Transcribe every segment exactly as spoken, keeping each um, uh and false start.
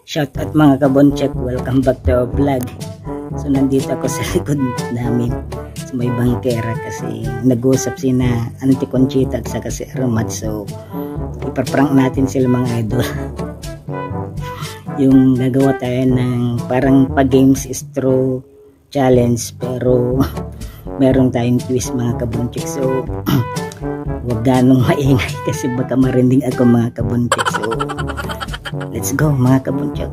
Shout out mga kabonchek, welcome back to our vlog. So nandito ako sa likod namin sa may bangkera kasi nag-usap sina Auntie Conchita at saka si Armat. So ipaprank natin sila mga idol. Yung gagawa tayo ng parang pa-games straw challenge pero meron tayong twist mga kabonchek. So huwag ganong maingay kasi baka marinig ako mga kabonchek. So let's go mga kabonchek.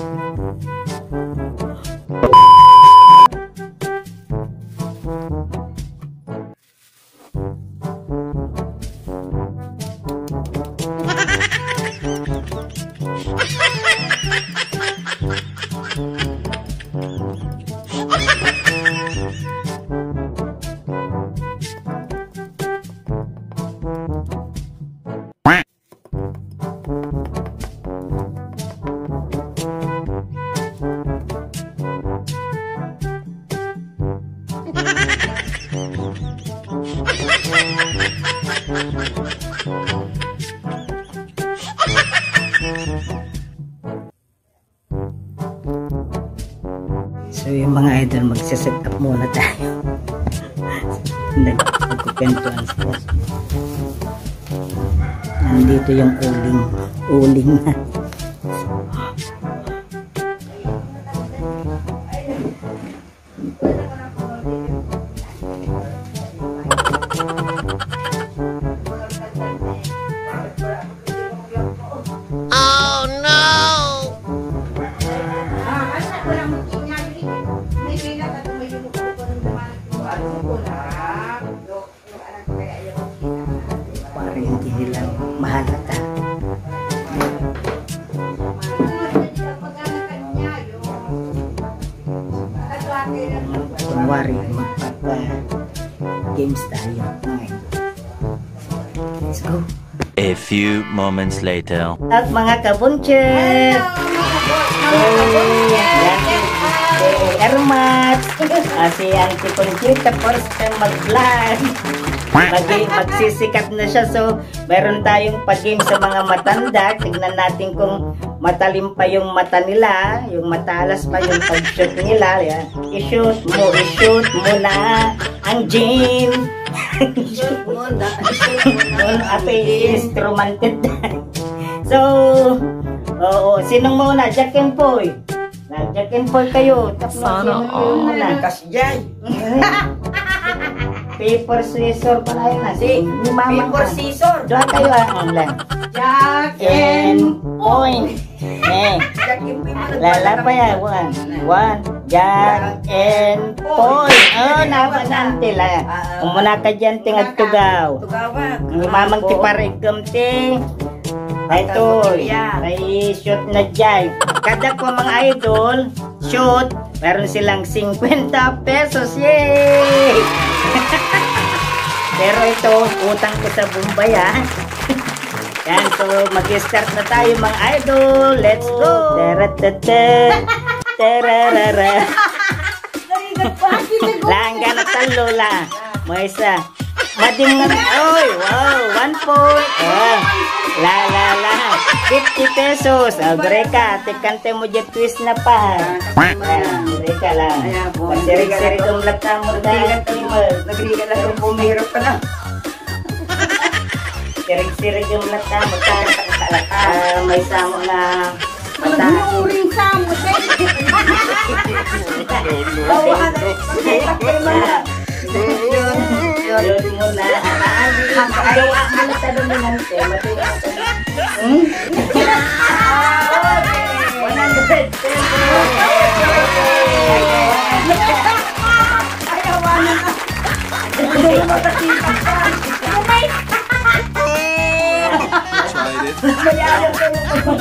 So yung mga idol, magsiset up muna tayo. Nagkukwentuhan sila. Nandito yung uling uling na. Mahalata. Kunwari, magpapa-games tayo. Let's go. A few moments later. At mga kabonchek! Armat! Si Auntie Conchita first time mag-vlog. Mag magsisikat na siya, so meron tayong pag-game sa mga matanda. Tignan natin kung matalim pa yung mata nila, yung matalas pa yung pag-shoot nila. I-shoot mo, i-shoot mo na ang gym. I-shoot mo na, i-shoot mo na ape instrumented. So oo, sinong muna? Jack and Poy. Jack and Poy kayo. Sana all kasjay. Paper scissor pala yun na. Si, paper scissor. Doon kayo ang lang. Jack and Point. Eh. Lala pa yan. One. One. Jack and Point. Oh, napanante lang. Umuna ka dyan ting at tugaw. Mamang tiparigam ting. Ito. Ay shoot na dyan. Kada ko mga idol, shoot. Meron silang fifty pesos. Yay! Pero ito, utang ko sa Bombay ha. Yan, so mag-start na tayo mga idol. Let's go! Taratata, tararara. Langga na talo la. May isa. Mading nga. Oy, wow, one point. Oh, la la la. fifty pesos. Oh, Greka, tikante mo dyan twist na pa. Ayan, Greka lang. Sirik-sirik ang lata mo dahil. Nagriga lang kung bumiro pa na. Sirik-sirik yung lata mo dahil. May samo na mata. Uring samo. Bawa na. Yun mo na. Gawa mo na dominante. Matinante. Hmm? one hundred pesos. Ayawan na. Hindi mo takita ka. Umay. Mayayaw ka mo.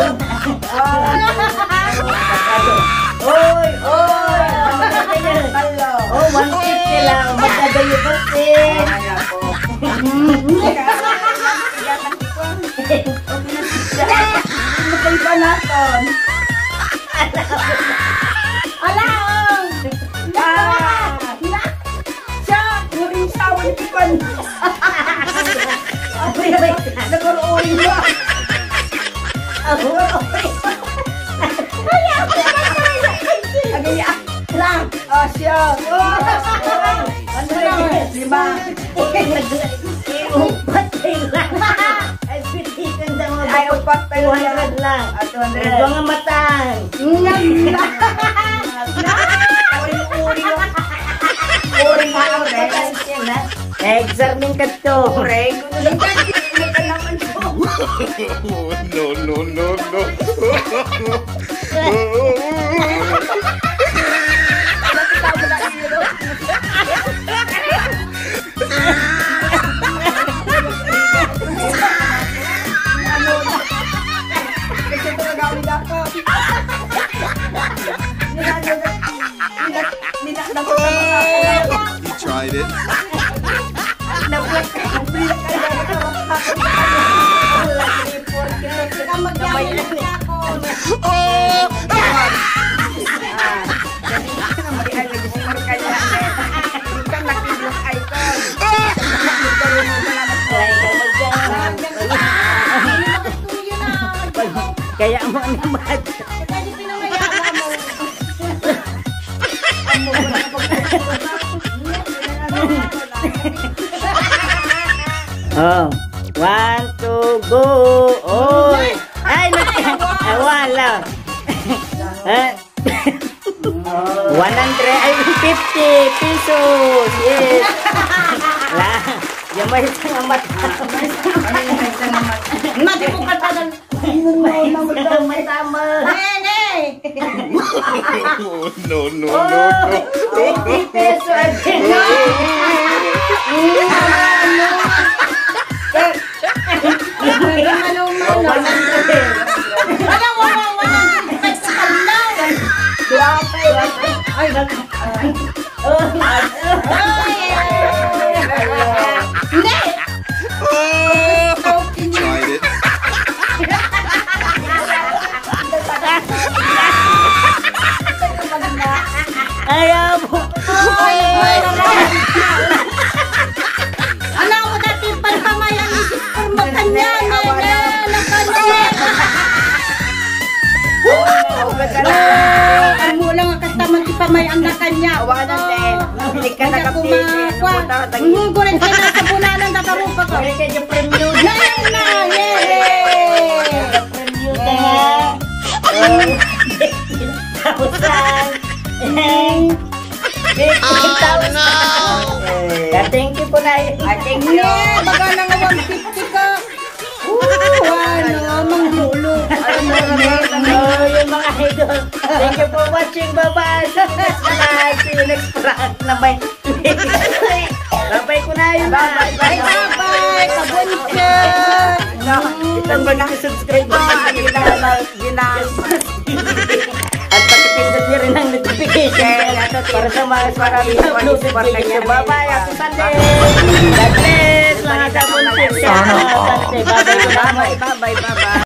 Oy, oy. Oh, one fifty lang. Magdadayo ba si? Magkaiba natin. Alaong! Siya! Muring sawa ni Pipan! Nagkaroon ba? Asya. Ano na? Lima. Upat lang. Ay, pitikan sa mga Ay, upat pa two lang. hundred lang. Ah, two hundred. Mga matang. Uri-uri yung. Uri nga ako, Rex. Na-examine ka to. Uri, kung nagkakita ka naman po. no, no, no, no. Kasi ito nagawin ako. Ninakdakot na mga ako. He tried it. Nablock ka. Nablock ka. Kaya mo naman. Oh, one, two, go. Oh, ay, wala. one hundred, ay, fifty pesos. Yes. La, yung may isang mata. Mati mo ka pa ng... May isang matama. Nene! Oh, no, no, no, Oh, no. fifty pesos. Manong-manong. Walang walang walang pagsakan lang. Ay, hindi. He tried it. Ayaw mo. Alam mo dati palpamayan ni Permakanya, nene, nakanya. Ang mula nga kastaman ti pamayan na kanya. Wala na, hindi ka nakapitin. Hmm, kurin kayo na sa bunanan, tatarupa ka. Sorry kayo premium. Ngayon na, yay! Premium na nga. fifteen thousand. fifteen thousand. Thank you po na yun. Thank you. Yeah, baga na nga one fifty ka. Ooh, ano, manghulog. Oh, yung mga idol. Thank you for watching. Bye-bye. See you next vlog. See you next vlog na may Bye-bye ko na yun. Bye, bye, kabunchen. Itang ba nakisubscribe ba? At pakipindot niyo rin ang notification para sa mga marami na notification. Bye-bye. Happy Sunday. God bless. Mga kabunsin. Bye-bye. Bye-bye. Bye-bye. Bye-bye.